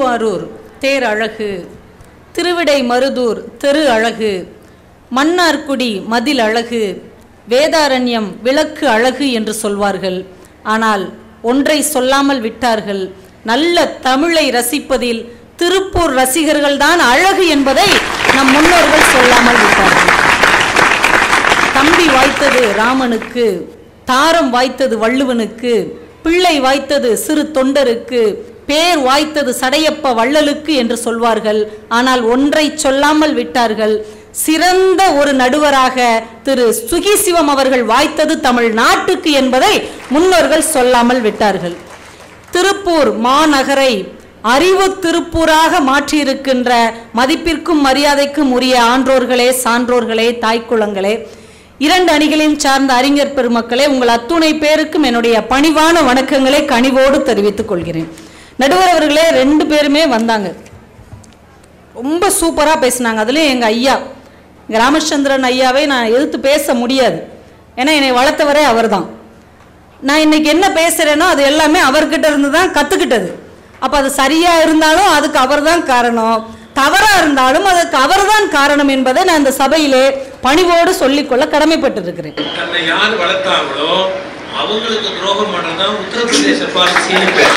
திருவாரூர் தேர் அழகு, திருவிடை மருதூர் தெரு அழகு, மன்னார்குடி மதில் அழகு, வேதாரண்யம் விளக்கு அழகு என்று சொல்வார்கள். ஆனால் ஒன்றை சொல்லாமல் விட்டார்கள். நல்ல தமிழை ரசிப்பதில் திருப்பூர் ரசிகர்கள் தான் அழகு என்பதை நம் முன்னோர்கள் சொல்லாமல் விட்டார்கள். தம்பி வாய்த்தது ராமனுக்கு, தாரம் வாய்த்தது வள்ளுவனுக்கு, பிள்ளை வாய்த்தது சிறு தொண்டருக்கு, பேர் வாய்த்தது சடையப்ப வள்ளலுக்கு என்று சொல்வார்கள். ஆனால் ஒன்றை சொல்லாமல் விட்டார்கள். சிறந்த ஒரு நடுவராக திரு சுகிசிவம் அவர்கள் வாய்த்தது தமிழ்நாட்டுக்கு என்பதை முன்னோர்கள் சொல்லாமல் விட்டார்கள். திருப்பூர் மாநகரை அறிவு திருப்பூராக மாற்றியிருக்கின்ற மதிப்பிற்கும் மரியாதைக்கும் உரிய ஆன்றோர்களே, சான்றோர்களே, தாய்க்குளங்களே, இரண்டு அணிகளையும் சார்ந்த அறிஞர் பெருமக்களே, உங்கள் அத்துணை பேருக்கும் என்னுடைய பணிவான வணக்கங்களை கனிவோடு தெரிவித்துக் கொள்கிறேன். நடுவர் அவர்களே 2 பேருமே வந்தாங்க, ரொம்ப சூப்பராக பேசினாங்க. அதுலேயும் எங்கள் ஐயா ராமச்சந்திரன் ஐயாவை நான் எதிர்த்து பேச முடியாது. ஏன்னா என்னை வளர்த்தவரே அவர் தான். நான் இன்னைக்கு என்ன பேசுகிறேனோ அது எல்லாமே அவர்கிட்ட இருந்து தான் கற்றுக்கிட்டது. அப்போ அது சரியாக இருந்தாலும் அதுக்கு அவர் தான் காரணம், தவறாக இருந்தாலும் அதுக்கு அவர் தான் காரணம் என்பதை நான் இந்த சபையிலே பணிவோடு சொல்லிக்கொள்ள கடமைப்பட்டிருக்கிறேன். தன்னை யார் வளர்த்தாங்களோ அவங்களுக்கு துரோகம் பண்ணுறதுதான் உத்தரப்பிரதேச பாலிசின்னு பேர்.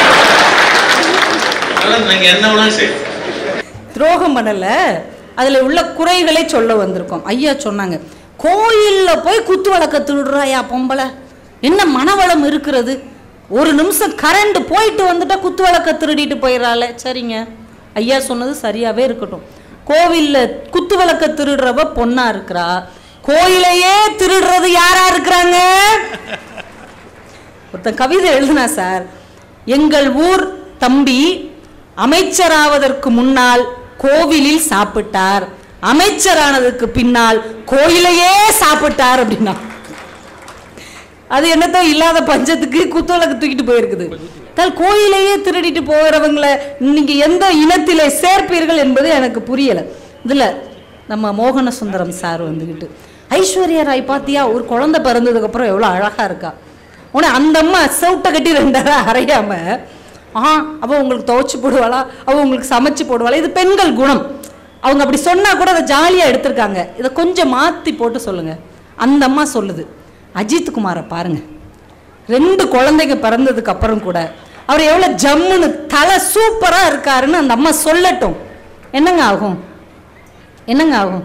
நீங்கள் என்ன சரி துரோகம் பண்ணலை, அதில் உள்ள குறைகளை சொல்ல வந்திருக்கோம். ஐயா சொன்னாங்க, கோயிலில் போய் குத்து வழக்க திருடுறாயா பொம்பளை, என்ன மனவளம் இருக்கிறது, ஒரு நிமிஷம் கரண்ட் போயிட்டு வந்துட்டா குத்து வழக்க திருடிட்டு போயிடறாள். சரிங்க, ஐயா சொன்னது சரியாகவே இருக்கட்டும். கோவிலில் குத்து வழக்க திருடுறவ பொண்ணா இருக்கிறா, கோயிலையே திருடுறது யாரா இருக்கிறாங்க? ஒருத்தன் கவிதை எழுதுனா சார், எங்கள் ஊர் தம்பி அமைச்சராவதற்கு முன்னால் கோவிலில் சாப்பிட்டார், அமைச்சரானதுக்கு பின்னால் கோயிலையே சாப்பிட்டார் அப்படின்னா அது என்னத்தோ இல்லாத பஞ்சத்துக்கு குத்துவளக்கு தூக்கிட்டு போயிருக்குது. கோயிலையே திருடிட்டு போகிறவங்களை நீங்க எந்த இனத்திலே சேர்ப்பீர்கள் என்பது எனக்கு புரியலை. இதில் நம்ம மோகன சுந்தரம் சார் வந்துக்கிட்டு, ஐஸ்வர்யா ராய் பார்த்தியா ஒரு குழந்தை பிறந்ததுக்கு அப்புறம் எவ்வளோ அழகா இருக்கா, உடனே அந்த அம்மா சவுட்டை கட்டி 2 அரையாம அவள் உங்களுக்கு துவைச்சு போடுவாளா, அவள் உங்களுக்கு சமைச்சு போடுவாளா, இது பெண்கள் குணம். அவங்க அப்படி சொன்னா கூட அதை ஜாலியாக எடுத்திருக்காங்க. இதை கொஞ்சம் மாற்றி போட்டு சொல்லுங்க. அந்த அம்மா சொல்லுது, அஜித் குமாரை பாருங்க, 2 குழந்தைங்க பிறந்ததுக்கு அப்புறம் கூட அவர் எவ்வளோ ஜம்முன்னு தலை சூப்பராக இருக்காருன்னு அந்த அம்மா சொல்லட்டும். என்னங்க ஆகும்? என்னங்க ஆகும்?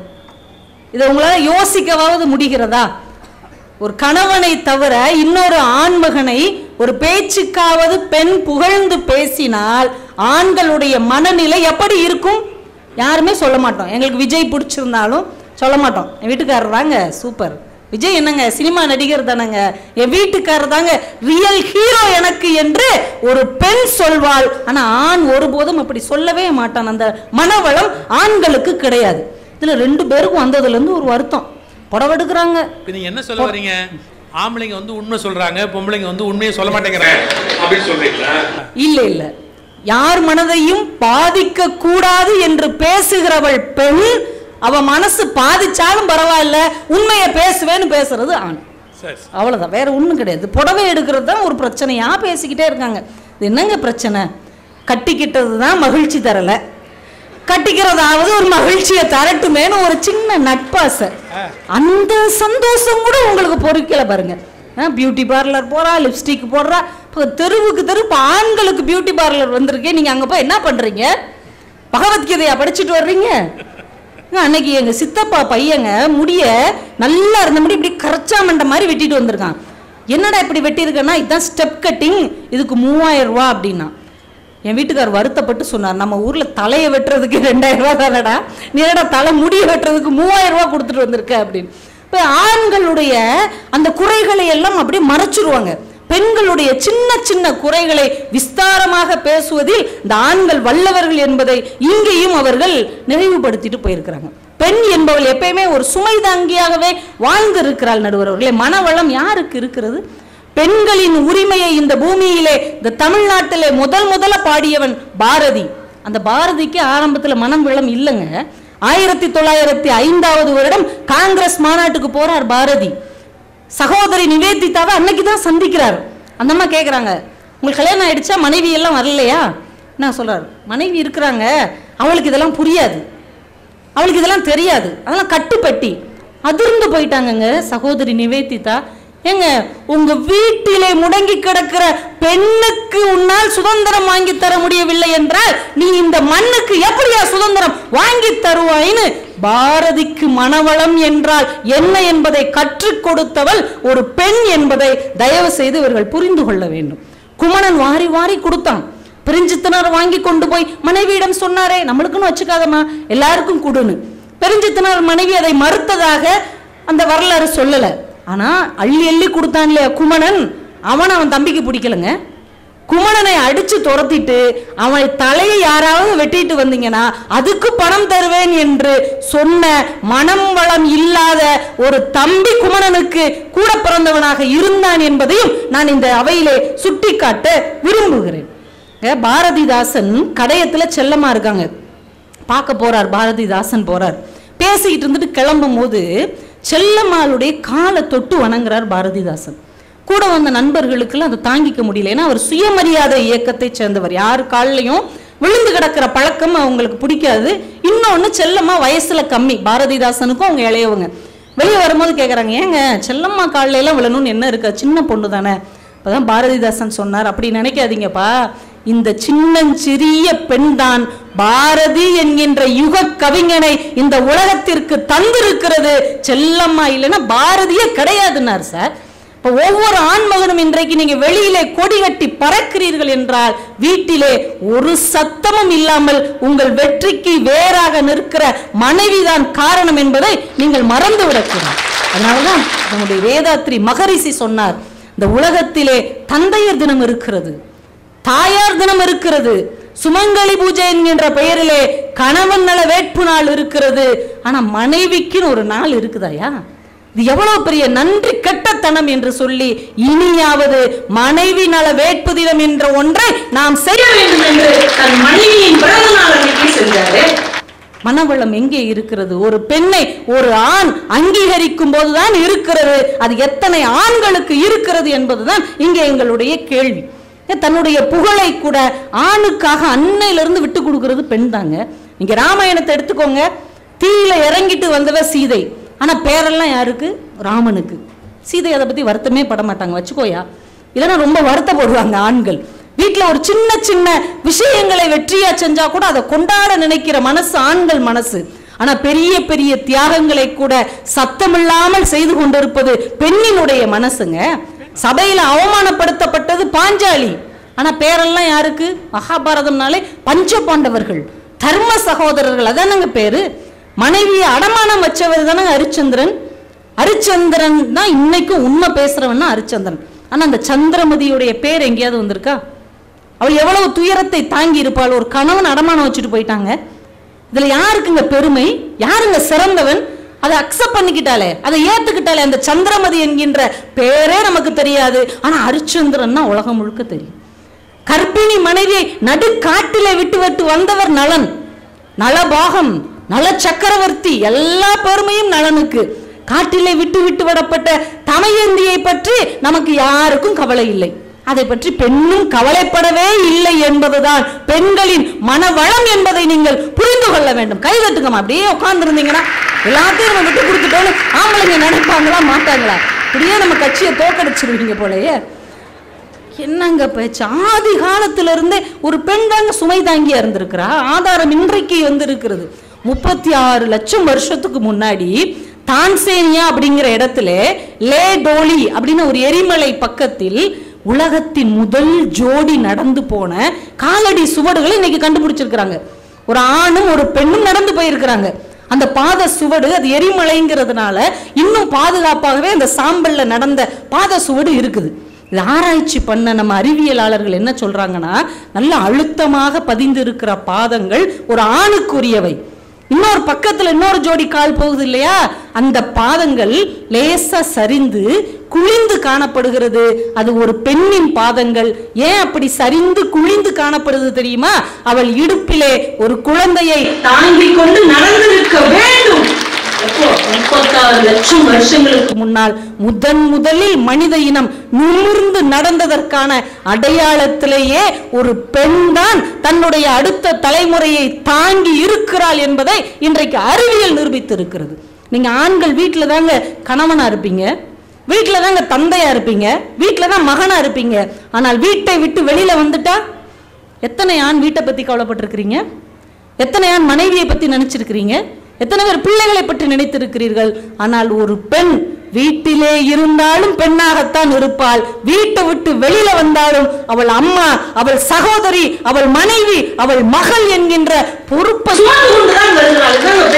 இதை உங்களால் யோசிக்கவாவது முடிகிறதா? ஒரு கணவனை தவிர இன்னொரு ஆண்மகனை ஒரு பேச்சுக்காவது பெண் புகழ்ந்து பேசினால் ஆண்களுடைய மனநிலை எப்படி இருக்கும்? யாருமே சொல்ல மாட்டோம். எங்களுக்கு விஜய் பிடிச்சிருந்தாலும் சொல்ல மாட்டோம், என் வீட்டுக்காரர் தாங்க சூப்பர், விஜய் என்னங்க சினிமா நடிகர் தானங்க, என் வீட்டுக்காரர் தாங்க ரியல் ஹீரோ எனக்கு என்று ஒரு பெண் சொல்வாள். ஆனா ஆண் ஒருபோதும் அப்படி சொல்லவே மாட்டான். அந்த மனவளம் ஆண்களுக்கு கிடையாது. இதுல 2 பேருக்கும் வந்ததுல இருந்து ஒரு வருத்தம், புடவை எடுக்கிறாங்க. நீங்க என்ன சொல்ல வரீங்க? ஆம்பளைங்க வந்து உண்மை சொல்றாங்க, பொம்பளைங்க வந்து உண்மையை சொல்ல மாட்டேங்கிறாங்க அப்படின்னு சொல்றீங்களா? இல்ல இல்ல, யார் மனதையும் பாதிக்க கூடாது என்று பேசுகிறவள் பெண், அவ மனசு பாதிச்சாலும் பரவாயில்ல உண்மையை பேசுவேன்னு பேசுறது ஆண். அவ்வளவுதான், வேற ஒண்ணும் கிடையாது. புடவை எடுக்கிறது தான் ஒரு பிரச்சனையா பேசிக்கிட்டே இருக்காங்க. இது என்னங்க பிரச்சனை? கட்டிக்கிட்டது தான் மகிழ்ச்சி தரல, கட்டிக்கிறதாவது ஒரு மகிழ்ச்சியை தரட்டுமேனு ஒரு சின்ன நட்பாசை, அந்த சந்தோஷம் கூட உங்களுக்கு பொறுக்கல பாருங்க. பியூட்டி பார்லர் போறா, லிப்ஸ்டிக் போடுறா, தெருவுக்கு தெரு ஆண்களுக்கு பியூட்டி பார்லர் வந்திருக்கேன். நீங்க அங்க போய் என்ன பண்றீங்க? பகவத்கீதையா படிச்சுட்டு வர்றீங்க? அன்னைக்கு எங்க சித்தப்பா பையங்க முடிய நல்லா இருந்த முடி இப்படி கரைச்சா மண்ட மாதிரி வெட்டிட்டு வந்திருக்கான். என்னடா இப்படி வெட்டியிருக்கேன்னா, இதுதான் ஸ்டெப் கட்டிங், இதுக்கு 3000 ரூபா அப்படின்னா. என் வீட்டுக்கார் வருத்தப்பட்டு சொன்னார், நம்ம ஊர்ல தலையை வெட்டுறதுக்கு 2000 ரூபா தானடா, நீ என்னடா தலை முடிய வெட்டுறதுக்கு 3000 ரூபா கொடுத்துட்டு வந்திருக்க அப்படின்னு. இப்போ ஆண்களுடைய அந்த குறைகளை எல்லாம் அப்படியே மறைச்சிருவாங்க. பெண்களுடைய சின்ன சின்ன குறைகளை விஸ்தாரமாக பேசுவதில் இந்த ஆண்கள் வல்லவர்கள் என்பதை இங்கேயும் அவர்கள் நினைவுபடுத்திட்டு போயிருக்கிறாங்க. பெண் என்பவள் எப்பயுமே ஒரு சுமை தாங்கியாகவே வாழ்ந்து இருக்கிறாள். நடுவர் அவர்களே, மனவளம் யாருக்கு இருக்கிறது? பெண்களின் உரிமையை இந்த பூமியிலே, இந்த தமிழ்நாட்டிலே முதல்ல பாடியவன் பாரதி. அந்த பாரதிக்கு ஆரம்பத்தில் மனம் வளம் இல்லைங்க. 1905 வருடம் காங்கிரஸ் மாநாட்டுக்கு போறார் பாரதி. சகோதரி நிவேதிதாவை அன்னைக்கு தான் சந்திக்கிறார். அந்த அம்மா கேட்குறாங்க, உங்களுக்கு கல்யாணம் ஆயிடுச்சா, மனைவி எல்லாம் வரலையா? என்ன சொல்றாரு, மனைவி இருக்கிறாங்க, அவளுக்கு இதெல்லாம் புரியாது, அவளுக்கு இதெல்லாம் தெரியாது, அதெல்லாம் கட்டுப்பட்டி. அதிர்ந்து போயிட்டாங்கங்க சகோதரி நிவேதிதா. ஏங்க, உங்க வீட்டிலே முடங்கி கிடக்கிற பெண்ணுக்கு உன்னால் சுதந்திரம் வாங்கி தர முடியவில்லை என்றால் நீ இந்த மண்ணுக்கு எப்படியா சுதந்திரம் வாங்கி தருவாயின்னு பாரதிக்கு மனவளம் என்றால் என்ன என்பதை கற்றுக் கொடுத்தவள் ஒரு பெண் என்பதை தயவு செய்து இவர்கள் புரிந்து கொள்ள வேண்டும். குமணன் வாரி வாரி கொடுத்தான், பெருஞ்சித்தனார் வாங்கி கொண்டு போய் மனைவியிடம் சொன்னாரே, நம்மளுக்குன்னு வச்சுக்காதமா, எல்லாருக்கும் கொடுன்னு. பெருஞ்சித்தனார் மனைவி அதை மறுத்ததாக அந்த வரலாறு சொல்லல. ஆனா அள்ளி அள்ளி கொடுத்தான் இல்லையா குமணன், அவன் தம்பிக்கு பிடிக்கலங்க. குமணனை அடிச்சு துரத்திட்டு அவன் தலையை யாராவது வெட்டிட்டு வந்தீங்கன்னா அதுக்கு பணம் தருவேன் என்று சொன்ன மனம் வளம் இல்லாத ஒரு தம்பி குமணனுக்கு கூட பிறந்தவனாக இருந்தான் என்பதையும் நான் இந்த அவையிலே சுட்டிக்காட்ட விரும்புகிறேன். பாரதிதாசன் கடையத்துல செல்லமா இருக்காங்க, பார்க்க போறார். பாரதிதாசன் போறார், பேசிக்கிட்டு இருந்துட்டு கிளம்பும் போது செல்லம்மாளுடைய காலை தொட்டு வணங்குறார் பாரதிதாசன். கூட வந்த நண்பர்களுக்கெல்லாம் அதை தாங்கிக்க முடியல. ஏன்னா அவர் சுயமரியாதை இயக்கத்தை சேர்ந்தவர், யாரு காலையும் விழுந்து கிடக்கிற பழக்கம் அவங்களுக்கு பிடிக்காது. இன்னொன்னு செல்லம்மா வயசுல கம்மி, பாரதிதாசனுக்கும் அவங்க இளையவங்க. வெளியே வரும்போது கேட்குறாங்க, ஏங்க செல்லம்மா காலையில எல்லாம் விழணும்னு என்ன இருக்கா, சின்ன பொண்ணு தானே. அப்பதான் பாரதிதாசன் சொன்னார், அப்படி நினைக்காதீங்கப்பா, இந்த சின்னஞ்சிறிய பெண் தான் பாரதி என்கின்ற யுக கவிஞனை இந்த உலகத்திற்கு தந்திருக்கிறது, செல்லம்மா இல்லைன்னா பாரதியே கிடையாதுன்னார் சார். இப்போ ஒவ்வொரு ஆண்மகனும் இன்றைக்கு நீங்க வெளியிலே கொடி கட்டி பறக்கிறீர்கள் என்றால் வீட்டிலே ஒரு சத்தமும் இல்லாமல் உங்கள் வெற்றிக்கு வேறாக நிற்கிற மனைவிதான் காரணம் என்பதை நீங்கள் மறந்து விடக்கூடாது. அதனாலதான் நம்முடைய வேதாத்ரி மகரிஷி சொன்னார், இந்த உலகத்திலே தந்தையர் தினம் இருக்கிறது, தாயார் தினம் இருக்கிறது, சுமங்கலி பூஜை என்கின்ற பெயரிலே கணவன் நல வேட்பு நாள் இருக்கிறது, ஆனா மனைவிக்குன்னு ஒரு நாள் இருக்குதாயா? இது எவ்வளவு பெரிய நன்றி கெட்டத்தனம் என்று சொல்லி இனியாவது மனைவி நல வேட்பு தினம் என்ற ஒன்றை நாம் செய்ய வேண்டும் என்று தன் மனைவியின் பிறந்த நாள் அன்னைக்கு செஞ்சாரு. மனவளம் எங்கே இருக்கிறது? ஒரு பெண்ணை ஒரு ஆண் அங்கீகரிக்கும் போதுதான் இருக்கிறது. அது எத்தனை ஆண்களுக்கு இருக்கிறது என்பதுதான் இங்கே எங்களுடைய கேள்வி. தன்னுடைய புகழை கூட ஆணுக்காக அன்னையிலிருந்து விட்டு கொடுக்கிறது பெண் தாங்க. நீங்க ராமாயணத்தை எடுத்துக்கோங்க, தீயில இறங்கிட்டு வந்தவ சீதை, ஆனா பேரெல்லாம் யாருக்கு? ராமனுக்கு. சீதை அதை பத்தி வருத்தமே பட மாட்டாங்க, வச்சுக்கோயா, இல்லைன்னா ரொம்ப வருத்தப்படுவாங்க ஆண்கள். வீட்டுல ஒரு சின்ன சின்ன விஷயங்களை வெற்றியா செஞ்சா கூட அதை கொண்டாட நினைக்கிற மனசு ஆண்கள் மனசு. ஆனா பெரிய பெரிய தியாகங்களை கூட சத்தமில்லாமல் செய்து கொண்டிருப்பது பெண்ணினுடைய மனசுங்க. சபையில அவமானப்படுத்தப்பட்டது பாஞ்சாலி, ஆனா பேரெல்லாம் யாருக்கு? மகாபாரதம்னாலே பஞ்ச பாண்டவர்கள், தர்ம சகோதரர்கள், அதானங்க பேரு. மனைவியை அடமானம் வச்சவர் தானங்க ஹரிச்சந்திரன். ஹரிச்சந்திரன் தான் இன்னைக்கும் உண்மை பேசுறவன்னா ஹரிச்சந்திரன். ஆனா அந்த சந்திரமதியுடைய பேர் எங்கேயாவது வந்திருக்கா? அவள் எவ்வளவு துயரத்தை தாங்கி இருப்பாள். ஒரு கணவன் அடமானம் வச்சுட்டு போயிட்டாங்க. இதுல யாருக்குங்க பெருமை? யாருங்க சிறந்தவன்? அதை அக்செப்ட் பண்ணிக்கிட்டாலே, அதை ஏத்துக்கிட்டாலே. அந்த சந்திரமதி என்கின்ற பேரே நமக்கு தெரியாது, ஆனா ஹரிச்சந்திரன் தான் உலகம் முழுக்க தெரியும். கர்ப்பிணி மனைவியை நடுக்காட்டிலே விட்டு விட்டு வந்தவர் நலன், நலபாகம், நல சக்கரவர்த்தி, எல்லா பெருமையும் நலனுக்கு. காட்டிலே விட்டு விட்டு விடப்பட்ட தமயந்தியை பற்றி நமக்கு யாருக்கும் கவலை இல்லை. அதை பற்றி பெண்ணும் கவலைப்படவே இல்லை என்பதுதான் பெண்களின் மனவளம் என்பதை நீங்கள் புரிந்து கொள்ள வேண்டும். கைதட்டுங்கம்மா. அப்படியே உட்கார்ந்து இருந்தீங்கன்னா எல்லாத்தையும் நம்ம விட்டு கொடுத்துட்டோன்னு ஆம்பளைங்க நினைப்பாங்களா மாட்டாங்களா? இப்படியே நம்ம கட்சியை தோக்கடிச்சிருவீங்க போலயே. என்னங்க பேச்சு? ஆதி காலத்துல இருந்தே ஒரு பெண் தாங்க சுமை தாங்கியா இருந்திருக்கிறா. ஆதாரம் இன்றைக்கு வந்து இருக்கிறது. 36 லட்சம் வருஷத்துக்கு முன்னாடி தான்சேனியா அப்படிங்கிற இடத்துல லே டோலி அப்படின்னு ஒரு எரிமலை பக்கத்தில் உலகத்தின் முதல் ஜோடி நடந்து போன காலடி சுவடுகளை இன்னைக்கு கண்டுபிடிச்சிருக்கிறாங்க. ஒரு ஆணும் ஒரு பெண்ணும் நடந்து போயிருக்கிறாங்க. அந்த பாத சுவடு, அது எரிமலைங்கிறதுனால இன்னும் பாதுகாப்பாகவே அந்த சாம்பல்ல நடந்த பாத சுவடு இருக்குது. இது ஆராய்ச்சி பண்ண நம்ம அறிவியலாளர்கள் என்ன சொல்றாங்கன்னா, நல்ல அழுத்தமாக பதிந்து இருக்கிற பாதங்கள் ஒரு ஆணுக்குரியவை. இன்னொரு பக்கத்துல இன்னொரு ஜோடி கால் போகுது இல்லையா, அந்த பாதங்கள் லேசா சரிந்து குழிந்து காணப்படுகிறது. அது ஒரு பெண்ணின் பாதங்கள். ஏன் அப்படி சரிந்து குழிந்து காணப்படுது தெரியுமா? அவள் இடுப்பிலே ஒரு குழந்தையை தாங்கிக் கொண்டு நடந்து நிற்க வேண்டும். 36 லட்சம் வருஷங்களுக்கு முன்னால் முதலில் மனித இனம் நிமிர்ந்து நடந்ததற்கான அடையாளத்திலேயே ஒரு பெண் தான் தன்னுடைய அடுத்த தலைமுறையை தாங்கி இருக்கிறாள் என்பதை இன்றைக்கு அறிவியல் நிரூபித்து இருக்கிறது. நீங்க ஆண்கள் வீட்டுல தாங்க கணவனா இருப்பீங்க, வீட்டுல தாங்க தந்தையா இருப்பீங்க, வீட்டுல தான் மகனா இருப்பீங்க. ஆனால் வீட்டை விட்டு வெளியில வந்துட்டா எத்தனை ஆண் வீட்டை பத்தி கவலைப்பட்டிருக்கிறீங்க? எத்தனை ஆண் மனைவியை பத்தி நினைச்சிருக்கிறீங்க? எத்தனை பேர் பிள்ளைகளை பற்றி நினைத்திருக்கிறீர்கள்? ஆனால் ஒரு பெண் வீட்டிலே இருந்தாலும் பெண்ணாகத்தான் இருப்பாள். வீட்டை விட்டு வெளியில வந்தாலும் அவள் அம்மா, அவள் சகோதரி, அவள் மனைவி, அவள் மகள் என்கின்ற பொறுப்பை கொண்டுதான் வருகிறாள்.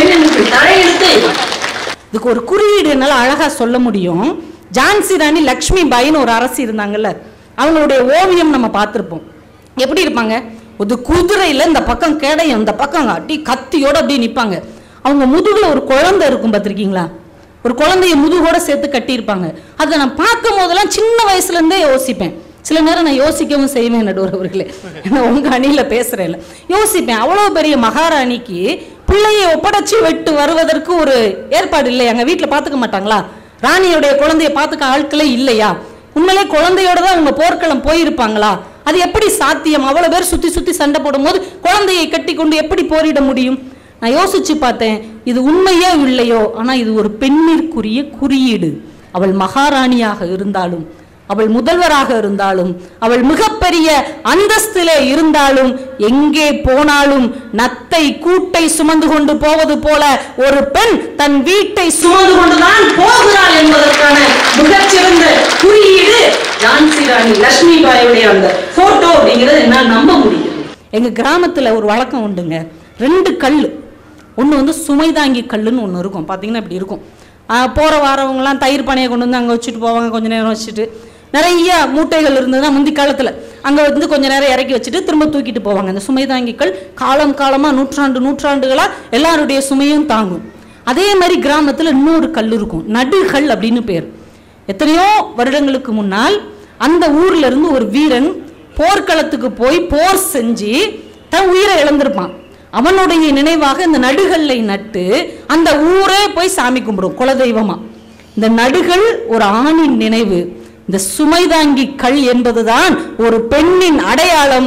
இதுக்கு ஒரு குறியீடு என்னால அழகா சொல்ல முடியும். ஜான்சி ராணி லக்ஷ்மி பாயின்னு ஒரு அரசி இருந்தாங்கல்ல, அவங்களுடைய ஓவியம் நம்ம பார்த்திருப்போம். எப்படி இருப்பாங்க? ஒரு குதிரையில இந்த பக்கம் கேடையும் இந்த பக்கம் அடி கத்தியோட அப்படி நிற்பாங்க. அவங்க முதுகுல ஒரு குழந்தை இருக்கும், பார்த்திருக்கீங்களா? ஒரு குழந்தைய முதுகோட சேர்த்து கட்டியிருப்பாங்க. அதை நான் பார்க்கும் போதெல்லாம் சின்ன வயசுல இருந்தே யோசிப்பேன். சில நேரம் நான் யோசிக்கவும் செய்வேன் நடுவர் அவர்களே, உங்க அணியில பேசுறேன், யோசிப்பேன். அவ்வளவு பெரிய மகாராணிக்கு பிள்ளையை ஒப்படைச்சு விட்டு வருவதற்கு ஒரு ஏற்பாடு இல்லை. எங்க வீட்டுல பாத்துக்க மாட்டாங்களா? ராணியுடைய குழந்தைய பாத்துக்க ஆட்களே இல்லையா? உண்மையிலே குழந்தையோட தான் அவங்க போர்க்களம் போயிருப்பாங்களா? அது எப்படி சாத்தியம்? அவ்வளவு பேர் சுத்தி சுத்தி சண்டை போடும் போது குழந்தையை கட்டி கொண்டு எப்படி போரிட முடியும்? நான் யோசிச்சு பார்த்தேன், இது உண்மையோ இல்லையோ, ஆனா இது ஒரு பெண்ணிற்குரிய குறியீடு. அவள் மகாராணியாக இருந்தாலும், அவள் முதல்வராக இருந்தாலும், அவள் மிகப்பெரிய அந்தஸ்திலே இருந்தாலும், எங்கே போனாலும் நத்தை கூட்டை சுமந்து கொண்டு போவது போல ஒரு பெண் தன் வீட்டை சுமந்து கொண்டுதான் போகிறாள் என்பதற்கான மிகச்சிறந்த குறியீடு ஜான்சி ராணி லட்சுமி பாயுடைய அந்த போட்டோ அப்படிங்கிறது என்னால் நம்ப முடியும். எங்க கிராமத்துல ஒரு வழக்கம் உண்டுங்க. 2 கல், ஒன்று வந்து சுமைதாங்கி கல்லுன்னு ஒன்று இருக்கும். பார்த்தீங்கன்னா இப்படி இருக்கும். போகிற வாரவங்கலாம் தயிர் பானையை கொண்டு வந்து அங்கே வச்சுட்டு போவாங்க. கொஞ்சம் நேரம் வச்சுட்டு நிறைய மூட்டைகள் இருந்ததுன்னா முந்தி காலத்தில் அங்கே வந்து கொஞ்சம் நேரம் இறக்கி வச்சுட்டு திரும்ப தூக்கிட்டு போவாங்க. அந்த சுமைதாங்கிகள் காலம் காலமாக நூற்றாண்டுகளாக எல்லாருடைய சுமையும் தாங்கும். அதே மாதிரி கிராமத்தில் இன்னொரு கல் இருக்கும், நடுகல் அப்படின்னு பேர். எத்தனையோ வருடங்களுக்கு முன்னால் அந்த ஊர்ல இருந்து ஒரு வீரன் போர்க்களத்துக்கு போய் போர் செஞ்சு தன் உயிரை இழந்திருப்பான். அவனுடைய நினைவாக இந்த நடுகல்லை நட்டு அந்த ஊரே போய் சாமி கும்பிடும் குலதெய்வமா. இந்த நடுகள் ஒரு ஆணின் நினைவு. இந்த சுமைதாங்கி கல் என்பதுதான் ஒரு பெண்ணின் அடையாளம்.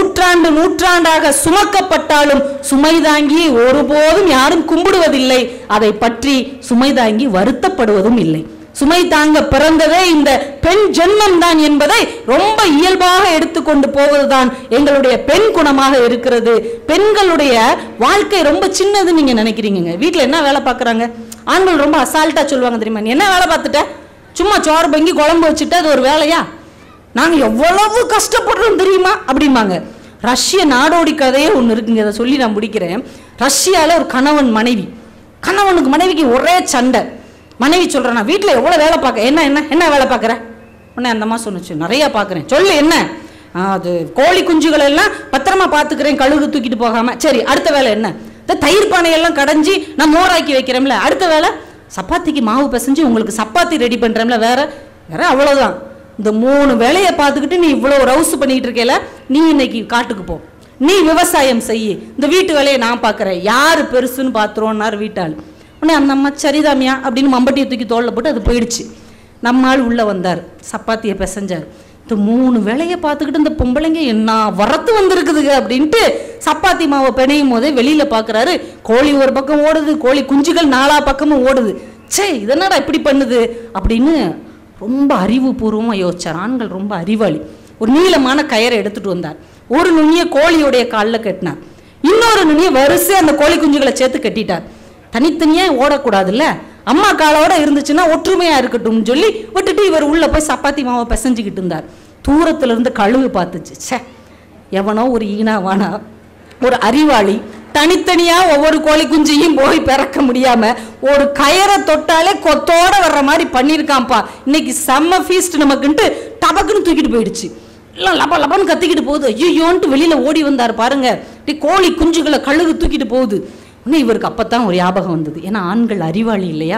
நூற்றாண்டாக சுமக்கப்பட்டாலும் சுமைதாங்கியை ஒருபோதும் யாரும் கும்பிடுவதில்லை. அதை பற்றி சுமைதாங்கி வருத்தப்படுவதும் இல்லை. சுமை தாங்க பிறந்ததே இந்த பெண் ஜென்மம் தான் என்பதை ரொம்ப இயல்பாக எடுத்துக்கொண்டு போவதுதான் எங்களுடைய பெண் குணமாக இருக்கிறது. பெண்களுடைய வாழ்க்கை ரொம்ப சின்னது நீங்க நினைக்கிறீங்க. வீட்டுல என்ன வேலை பார்க்கறாங்க? ஆண்கள் ரொம்ப அசால்ட்டா சொல்லுவாங்க தெரியுமா, நீ என்ன வேலை பார்த்துட்ட, சும்மா சோறு பொங்கி குழம்பு வச்சுட்டு அது ஒரு வேலையா, நாங்க எவ்வளவு கஷ்டப்படுறோம் தெரியுமா அப்படிம்பாங்க. ரஷ்ய நாடோடி கதையே ஒன்று இருக்குங்க, அதை சொல்லி நான் முடிக்கிறேன். ரஷ்யால ஒரு கணவன் மனைவி, கணவனுக்கு மனைவிக்கு ஒரே சண்டை. மனைவி சொல்றேன், நான் வீட்டில் எவ்வளோ வேலை பார்க்க, என்ன என்ன என்ன வேலை பார்க்குற? உடனே அந்த அம்மா சொன்னுச்சு, நிறைய பார்க்குறேன். சொல்லு என்ன? அது கோழி குஞ்சுகளை எல்லாம் பத்திரமா பார்த்துக்கிறேன், கழுகு தூக்கிட்டு போகாம. சரி, அடுத்த வேலை என்ன? இந்த தயிர் பானையெல்லாம் கடைஞ்சி நான் மோராக்கி வைக்கிறேன்ல. அடுத்த வேலை சப்பாத்திக்கு மாவு பிசைஞ்சு உங்களுக்கு சப்பாத்தி ரெடி பண்ணுறேன்ல. வேற அவ்வளோதான். இந்த 3 வேலையை பார்த்துக்கிட்டு நீ இவ்வளோ ரவுஸ் பண்ணிக்கிட்டு இருக்கேல, நீ இன்னைக்கு காட்டுக்கு போ, நீ விவசாயம் செய்யு, இந்த வீட்டு வேலையை நான் பார்க்குறேன், யார் பெருசுன்னு பார்த்துருவோன்னாரு வீட்டாள். உடனே அந்த அம்மா சரிதாமியா அப்படின்னு மம்பட்டியை தூக்கி தோளில் போட்டு அது போயிடுச்சு. நம்மால் உள்ளே வந்தார், சப்பாத்தியை பிசைஞ்சார். இந்த 3 வேலையை பார்த்துக்கிட்டு இந்த பொம்பளைங்க என்ன வரத்து வந்திருக்குதுங்க அப்படின்ட்டு சப்பாத்தி மாவை பிணையும் போதே வெளியில் பார்க்குறாரு. கோழி ஒரு பக்கம் ஓடுது, கோழி குஞ்சுகள் 4 பக்கமும் ஓடுது. சே, இதனடா இப்படி பண்ணுது அப்படின்னு ரொம்ப அறிவுபூர்வமாக யோசிச்சார். ஆண்கள் ரொம்ப அறிவாளி. ஒரு நீளமான கயரை எடுத்துட்டு வந்தார். ஒரு நுனியை கோழியுடைய காலில் கட்டினார், இன்னொரு நுனியை வரிசை அந்த கோழி குஞ்சுகளை சேர்த்து கட்டிட்டார். தனித்தனியா ஓடக்கூடாதுல்ல, அம்மா காலோட இருந்துச்சுன்னா ஒற்றுமையா இருக்கட்டும் சொல்லி விட்டுட்டு இவர் உள்ள போய் சப்பாத்தி மாவை பிசைஞ்சுக்கிட்டு இருந்தார். தூரத்துல இருந்து கழுகு பார்த்துச்சு. சே, எவனோ ஒரு ஈனாவானா ஒரு அறிவாளி தனித்தனியா ஒவ்வொரு கோழி குஞ்சையும் போய் பிறக்க முடியாம ஒரு கயரை தொட்டாலே கொத்தோட வர்ற மாதிரி பண்ணிருக்காம்பா, இன்னைக்கு செம்ம ஃபீஸ்ட் நமக்குன்ட்டு டபக்குன்னு தூக்கிட்டு போயிடுச்சு. எல்லாம் லப லபன்னு கத்திக்கிட்டு போகுது. ஐயோன்ட்டு வெளியில ஓடி வந்தார் பாருங்க. கோழி குஞ்சுகளை கழுகு தூக்கிட்டு போகுது. இன்னும் இவருக்கு அப்பத்தான் ஒரு ஞாபகம் வந்தது. ஏன்னா ஆண்கள் அறிவாளி இல்லையா,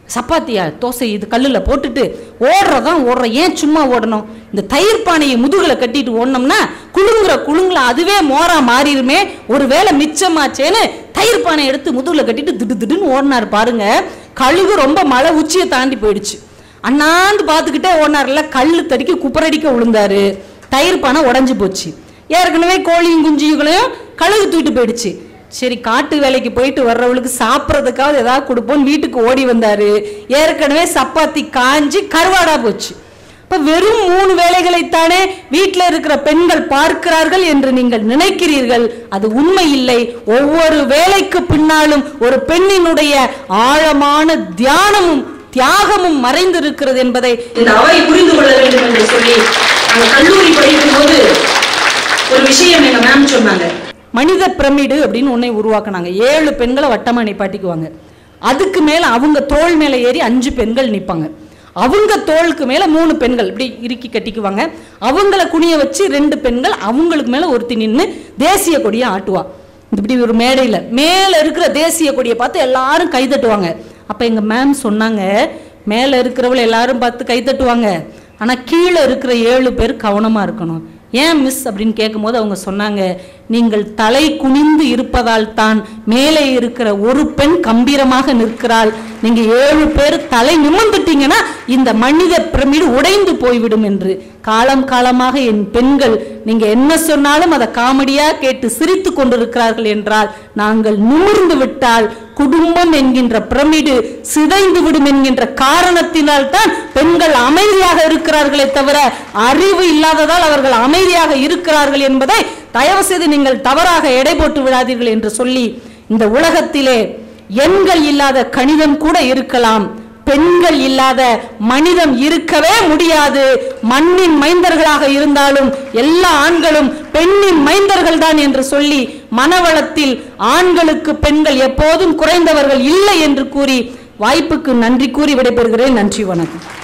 சப்பாத்தியா தோசை இது கல்லில் போட்டுட்டு ஓடுற ஏன் சும்மா ஓடணும்? இந்த தயிர் பானையை முதுகில் கட்டிட்டு ஓடனோம்னா குழுங்குல அதுவே மோரா மாறிடுமே, ஒரு வேளை மிச்சமாச்சேன்னு தயிர் பானை எடுத்து முதுகில் கட்டிட்டு திடுன்னு ஓடினார் பாருங்க. கழுகு ரொம்ப மலை உச்சியை தாண்டி போயிடுச்சு. அண்ணாந்து பார்த்துக்கிட்டே ஓடினார்ல, கல்லு தடிக்க குப்பரடிக்க விழுந்தாரு. தயிர் பானை உடஞ்சி போச்சு. ஏற்கனவே கோழியும் குஞ்சிகளையும் கழுகு தூக்கிட்டு போயிடுச்சு. சரி, காட்டு வேலைக்கு போயிட்டு வர்றவளுக்கு சாப்பிட்றதுக்காவது ஏதாவது கொடுப்போம் வீட்டுக்கு ஓடி வந்தாரு. ஏற்கனவே சப்பாத்தி காஞ்சி கருவாடா போச்சு. இப்ப வெறும் 3 வேலைகளைத்தானே வீட்டில் இருக்கிற பெண்கள் பார்க்கிறார்கள் என்று நீங்கள் நினைக்கிறீர்கள். அது உண்மை இல்லை. ஒவ்வொரு வேலைக்கு பின்னாலும் ஒரு பெண்ணினுடைய ஆழமான தியானமும் தியாகமும் மறைந்திருக்கிறது என்பதை இந்த அவை புரிந்து கொள்ள வேண்டும் என்று சொல்லி கல்லூரி படிக்கும் போது ஒரு விஷயம் எங்க மேம் சொன்னாங்க. மனித பிரமிடு அப்படின்னு ஒன்றை உருவாக்குனாங்க. 7 பெண்களை வட்டமா நிப்பாட்டிக்குவாங்க. அதுக்கு மேல அவங்க தோள் மேல ஏறி 5 பெண்கள் நிற்பாங்க. அவங்க தோளுக்கு மேல 3 பெண்கள் இப்படி இறுக்கி கட்டிக்குவாங்க. அவங்கள குனிய வச்சு 2 பெண்கள் அவங்களுக்கு மேல ஒருத்தி நின்று தேசிய கொடியை ஆட்டுவா. இப்படி ஒரு மேடையில மேல இருக்கிற தேசிய கொடியை பார்த்து எல்லாரும் கை தட்டுவாங்க. அப்ப எங்க மேம் சொன்னாங்க, மேல இருக்கிறவளை எல்லாரும் பார்த்து கை தட்டுவாங்க, ஆனா கீழே இருக்கிற 7 பேர் கவனமா இருக்கணும். ஏன் மிஸ் அப்படின்னு கேட்கும் போது அவங்க சொன்னாங்க, நீங்கள் தலை குனிந்து இருப்பதால் தான் மேலே இருக்கிற ஒரு பெண் கம்பீரமாக நிற்கிறாள். நீங்க 7 பேர் தலை நிமிர்ந்துட்டீங்கன்னா இந்த மனித பிரமிடு உடைந்து போய்விடும் என்று. காலம் காலமாக என் பெண்கள் நீங்க என்ன சொன்னாலும் அதை காமெடியா கேட்டு சிரித்து கொண்டிருக்கிறார்கள் என்றால், நாங்கள் நிமிர்ந்து விட்டால் குடும்பம் என்கின்ற பிரமிடு சிதைந்து விடும் என்கின்ற காரணத்தினால் தான் பெண்கள் அமைதியாக இருக்கிறார்களே தவிர அறிவு இல்லாததால் அவர்கள் அமைதியாக இருக்கிறார்கள் என்பதை தயவு செய்து நீங்கள் தவறாக எடை போட்டு விடாதீர்கள் என்று சொல்லி, இந்த உலகத்திலே எண்கள் இல்லாத கணிதம் கூட இருக்கலாம், பெண்கள் இல்லாத மனிதம் இருக்கவே முடியாது. மண்ணின் மைந்தர்களாக இருந்தாலும் எல்லா ஆண்களும் பெண்ணின் மைந்தர்கள் தான் என்று சொல்லி, மனவளத்தில் ஆண்களுக்கு பெண்கள் எப்போதும் குறைந்தவர்கள் இல்லை என்று கூறி வாய்ப்புக்கு நன்றி கூறி விடைபெறுகிறேன். நன்றி, வணக்கம்.